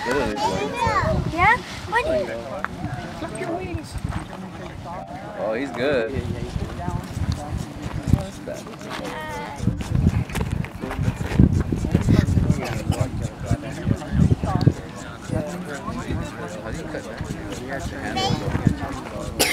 good. Yeah? What? Flap your wings. Oh, he's good. How do you cut that? You have to handle it.